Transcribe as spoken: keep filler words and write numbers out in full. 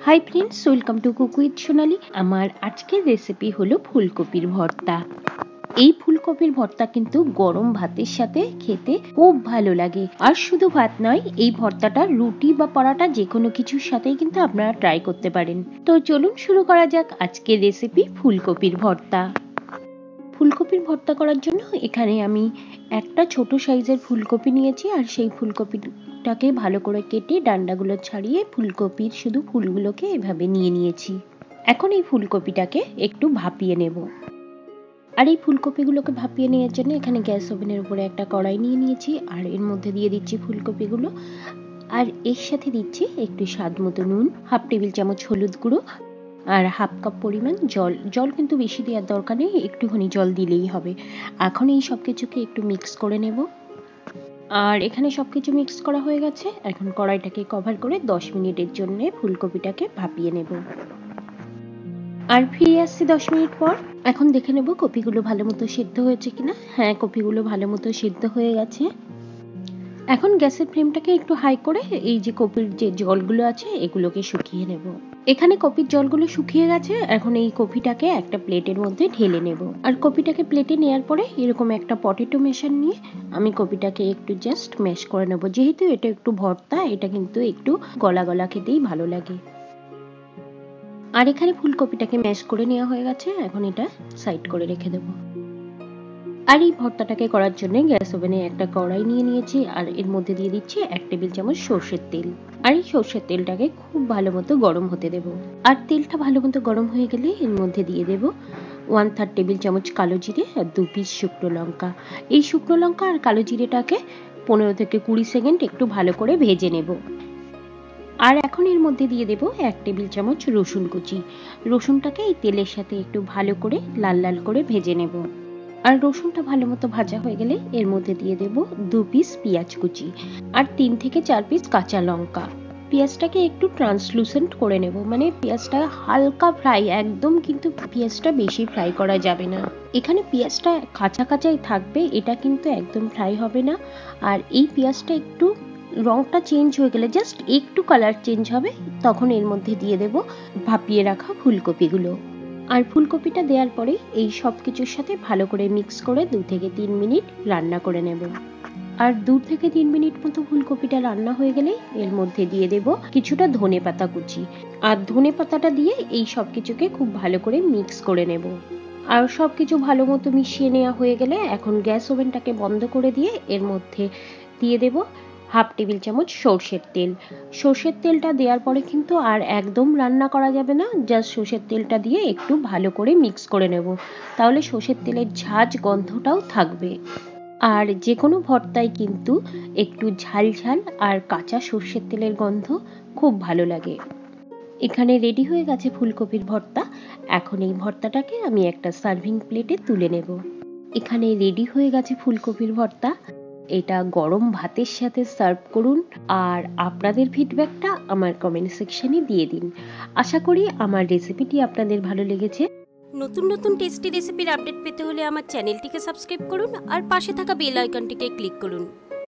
High friends, welcome to cook with Sonali. আমার আজকের recipe হলো ফুলকপির ভর্তা। এই ফুলকপির ভর্তা কিন্তু গরম ভাতের সাথে খেতে খুব ভালো লাগে। আর শুধু ভাত নয়, এই ভর্তাটা রুটি বা পরোটা যে কোনো কিছুর সাথেই কিন্তু আপনারা ট্রাই করতে পারেন। তো চলুন শুরু করা যাক আজকের রেসিপি ফুলকপির ভর্তা। ফুলকপির ভর্তা করার জন্য এখানে আমি একটা ছোট সাইজের ফুলকপি নিয়েছি, আর সেই ফুলকপিটাকে ভালো করে কেটে ডান্ডাগুলো ছাড়িয়ে ফুলকপির শুধু ফুলগুলোকে এভাবে নিয়ে নিয়েছি। এখন এই ফুলকপিটাকে একটু ভাপিয়ে নেব। আর এই ফুলকপিগুলোকে ভাপিয়ে নেওয়ার জন্য এখানে গ্যাস ওভেনের উপরে একটা কড়াই নিয়ে নিয়েছি, আর এর মধ্যে দিয়ে দিচ্ছি ফুলকপিগুলো, আর এর সাথে দিচ্ছি একটু স্বাদ মতো নুন, হাফ টেবিল চামচ হলুদ গুঁড়ো, আর হাফ কাপ পরিমাণ জল। জল কিন্তু বেশি দেওয়ার দরকার নেই, একটুখানি জল দিলেই হবে। এখন এই সব কিছুকে একটু মিক্স করে নেব। আর এখানে সবকিছু মিক্স করা হয়ে গেছে। এখন কড়াইটাকে কভার করে দশ মিনিটের জন্য ফুলকপিটাকে ভাপিয়ে নেব। আর ফিরে আসছি দশ মিনিট পর। এখন দেখে নেব কপিগুলো ভালো মতো সিদ্ধ হয়েছে কিনা। হ্যাঁ, কপিগুলো ভালো মতো সিদ্ধ হয়ে গেছে। এখন গ্যাসের ফ্লেমটাকে একটু হাই করে এই যে কপির যে জলগুলো আছে এগুলোকে শুকিয়ে নেব। এখানে কপির জলগুলো শুকিয়ে গেছে। এখন এই কপিটাকে একটা প্লেটের মধ্যে ঢেলে নেব। আর কপিটাকে প্লেটে নেওয়ার পরে এরকম একটা পটেটো মেশার নিয়ে আমি কপিটাকে একটু জাস্ট ম্যাশ করে নেব। যেহেতু এটা একটু ভর্তা, এটা কিন্তু একটু গলা গলা খেতেই ভালো লাগে। আর এখানে ফুলকপিটাকে ম্যাশ করে নেওয়া হয়ে গেছে। এখন এটা সাইড করে রেখে দেব। আর এই ভর্তাটাকে করার জন্য গ্যাস ওভেনে একটা কড়াই নিয়ে নিয়েছি, আর এর মধ্যে দিয়ে দিচ্ছি এক টেবিল চামচ সর্ষের তেল। আর এই সর্ষের তেলটাকে খুব ভালো মতো গরম হতে দেব। আর তেলটা ভালো মতো গরম হয়ে গেলে এর মধ্যে দিয়ে দেব ওয়ান থার্ড টেবিল চামচ কালো জিরে আর দু পিস শুকনো লঙ্কা। এই শুকনো লঙ্কা আর কালো জিরেটাকে পনেরো থেকে কুড়ি সেকেন্ড একটু ভালো করে ভেজে নেব। আর এখন এর মধ্যে দিয়ে দেব এক টেবিল চামচ রসুন কুচি। রসুনটাকে এই তেলের সাথে একটু ভালো করে লাল লাল করে ভেজে নেব। আর রসুনটা ভালো মতো ভাজা হয়ে গেলে এর মধ্যে দিয়ে দেব দু পিস পেঁয়াজ কুচি আর তিন থেকে চার পিস কাঁচা লঙ্কা। পেঁয়াজটাকে একটু ট্রান্সলুসেন্ট করে নেব, মানে পেঁয়াজটা হালকা ফ্রাই, একদম কিন্তু পেঁয়াজটা বেশি ফ্রাই করা যাবে না। এখানে পেঁয়াজটা কাঁচা কাঁচাই থাকবে, এটা কিন্তু একদম ফ্রাই হবে না। আর এই পেঁয়াজটা একটু রংটা চেঞ্জ হয়ে গেলে, জাস্ট একটু কালার চেঞ্জ হবে, তখন এর মধ্যে দিয়ে দেব ভাপিয়ে রাখা ফুলকপিগুলো। আর ফুলকপিটা দেওয়ার পরে এই সব কিছুর সাথে ভালো করে মিক্স করে দু থেকে তিন মিনিট রান্না করে নেব। আর দু থেকে তিন মিনিট মতো ফুলকপিটা রান্না হয়ে গেলে এর মধ্যে দিয়ে দেব কিছুটা ধনে পাতা কুচি। আর ধনে পাতাটা দিয়ে এই সব কিছুকে খুব ভালো করে মিক্স করে নেব। আর সব কিছু ভালো মতো মিশিয়ে নেওয়া হয়ে গেলে এখন গ্যাস ওভেনটাকে বন্ধ করে দিয়ে এর মধ্যে দিয়ে দেব হাফ টেবিল চামচ সর্ষের তেল। সর্ষের তেলটা দেওয়ার পরে কিন্তু আর একদম রান্না করা যাবে না, জাস্ট সর্ষের তেলটা দিয়ে একটু ভালো করে মিক্স করে নেব, তাহলে সর্ষের তেলের ঝাঁঝ গন্ধটাও থাকবে। আর যে কোনো ভর্তায় কিন্তু একটু ঝাল ঝাল আর কাঁচা সর্ষের তেলের গন্ধ খুব ভালো লাগে। এখানে রেডি হয়ে গেছে ফুলকপির ভর্তা। এখন এই ভর্তাটাকে আমি একটা সার্ভিং প্লেটে তুলে নেব। এখানে রেডি হয়ে গেছে ফুলকপির ভর্তা। এটা গরম ভাতের সাথে সার্ভ করুন, আর আপনাদের ফিডব্যাকটা আমার কমেন্ট সেকশনে দিয়ে দিন। আশা করি আমার রেসিপিটি আপনাদের ভালো লেগেছে। নতুন নতুন টেস্টি রেসিপির আপডেট পেতে হলে আমার চ্যানেলটিকে সাবস্ক্রাইব করুন আর পাশে থাকা বেল আইকনটিকে ক্লিক করুন।